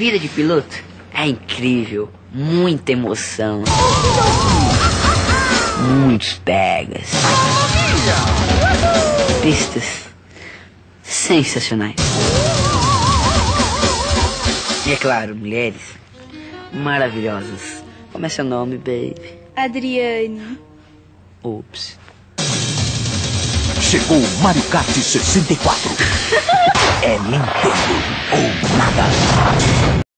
vida de piloto é incrível. Muita emoção. Muitos pegas. Pistas sensacionais. E é claro, mulheres maravilhosas. Como é seu nome, baby? Adriane. Ups. Chegou o Mario Kart 64. É Nintendo ou nada.